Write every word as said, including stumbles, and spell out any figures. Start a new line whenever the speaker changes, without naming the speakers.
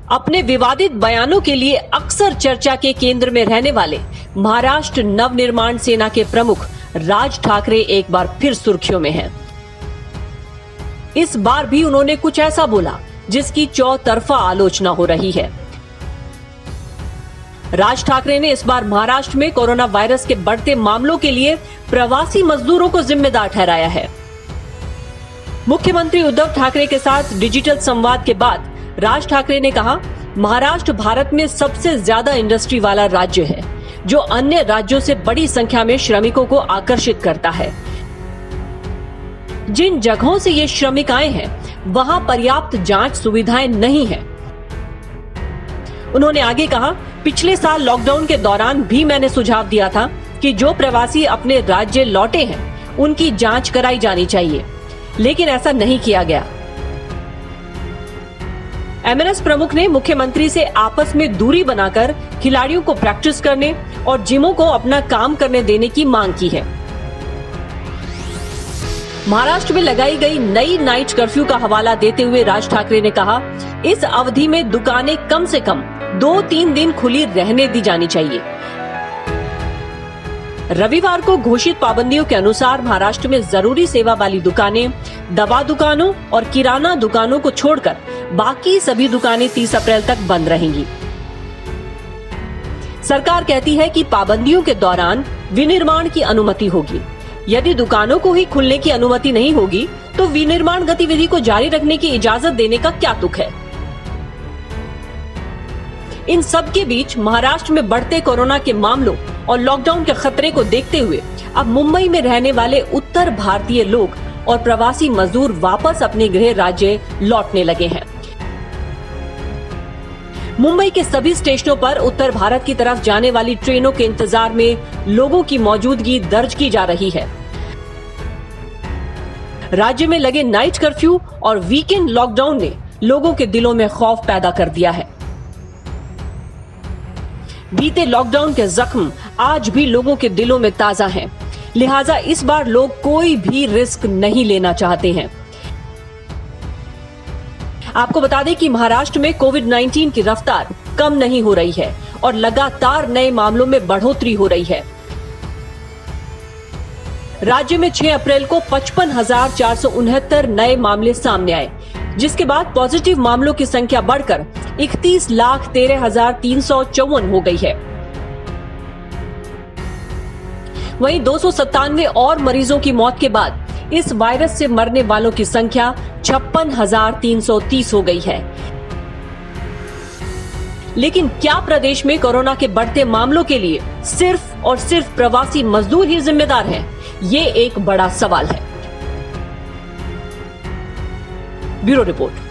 अपने विवादित बयानों के लिए अक्सर चर्चा के केंद्र में रहने वाले महाराष्ट्र नवनिर्माण सेना के प्रमुख राज ठाकरे एक बार फिर सुर्खियों में हैं। इस बार भी उन्होंने कुछ ऐसा बोला जिसकी चौतरफा आलोचना हो रही है। राज ठाकरे ने इस बार महाराष्ट्र में कोरोना वायरस के बढ़ते मामलों के लिए प्रवासी मजदूरों को जिम्मेदार ठहराया है। मुख्यमंत्री उद्धव ठाकरे के साथ डिजिटल संवाद के बाद राज ठाकरे ने कहा, महाराष्ट्र भारत में सबसे ज्यादा इंडस्ट्री वाला राज्य है, जो अन्य राज्यों से बड़ी संख्या में श्रमिकों को आकर्षित करता है। जिन जगहों से ये श्रमिक आए हैं, वहां पर्याप्त जांच सुविधाएं नहीं है। उन्होंने आगे कहा, पिछले साल लॉकडाउन के दौरान भी मैंने सुझाव दिया था कि जो प्रवासी अपने राज्य लौटे हैं, उनकी जांच कराई जानी चाहिए, लेकिन ऐसा नहीं किया गया। एमएनएस प्रमुख ने मुख्यमंत्री से आपस में दूरी बनाकर खिलाड़ियों को प्रैक्टिस करने और जिमों को अपना काम करने देने की मांग की है। महाराष्ट्र में लगाई गई नई नाइट कर्फ्यू का हवाला देते हुए राज ठाकरे ने कहा, इस अवधि में दुकानें कम से कम दो तीन दिन खुली रहने दी जानी चाहिए। रविवार को घोषित पाबंदियों के अनुसार महाराष्ट्र में जरूरी सेवा वाली दुकानें, दवा दुकानों और किराना दुकानों को छोड़कर बाकी सभी दुकानें तीस अप्रैल तक बंद रहेंगी। सरकार कहती है कि पाबंदियों के दौरान विनिर्माण की अनुमति होगी। यदि दुकानों को ही खुलने की अनुमति नहीं होगी, तो विनिर्माण गतिविधि को जारी रखने की इजाजत देने का क्या तुक है। इन सब के बीच महाराष्ट्र में बढ़ते कोरोना के मामलों और लॉकडाउन के खतरे को देखते हुए अब मुंबई में रहने वाले उत्तर भारतीय लोग और प्रवासी मजदूर वापस अपने गृह राज्य लौटने लगे हैं। मुंबई के सभी स्टेशनों पर उत्तर भारत की तरफ जाने वाली ट्रेनों के इंतजार में लोगों की मौजूदगी दर्ज की जा रही है। राज्य में लगे नाइट कर्फ्यू और वीकेंड लॉकडाउन ने लोगों के दिलों में खौफ पैदा कर दिया है। बीते लॉकडाउन के जख्म आज भी लोगों के दिलों में ताजा हैं, लिहाजा इस बार लोग कोई भी रिस्क नहीं लेना चाहते हैं। आपको बता दें कि महाराष्ट्र में कोविड उन्नीस की रफ्तार कम नहीं हो रही है और लगातार नए मामलों में बढ़ोतरी हो रही है। राज्य में छह अप्रैल को पचपन हजार चार सौ उनहत्तर नए मामले सामने आए, जिसके बाद पॉजिटिव मामलों की संख्या बढ़कर इकतीस लाख तेरह हजार तीन सौ चौवन हो गई है। वहीं दो सौ सत्तानवे और मरीजों की मौत के बाद इस वायरस से मरने वालों की संख्या छप्पन हजार तीन सौ तीस हो गई है। लेकिन क्या प्रदेश में कोरोना के बढ़ते मामलों के लिए सिर्फ और सिर्फ प्रवासी मजदूर ही जिम्मेदार हैं? ये एक बड़ा सवाल है। Bureau report.